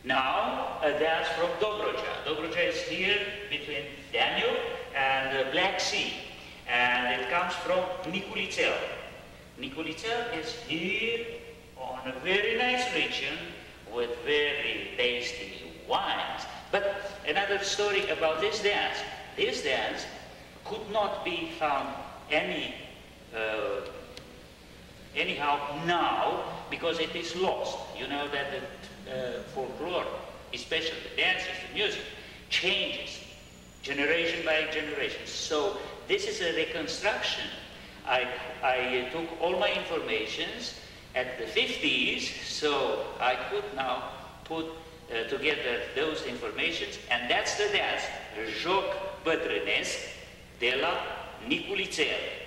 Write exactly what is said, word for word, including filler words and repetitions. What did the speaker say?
Now, a dance from Dobroja. Dobroja is here between Danube and the Black Sea. And it comes from Niculiţel. Niculiţel is here on a very nice region with very tasty wines. But another story about this dance. This dance could not be found any, uh, anyhow now because it is lost. You know that the uh, folklore, especially the dances, the music, changes generation by generation. So this is a reconstruction. I, I took all my informations at the fifties, so I could now put uh, together those informations, and that's the dance, Joc Bătrânesc de la Niculiţel.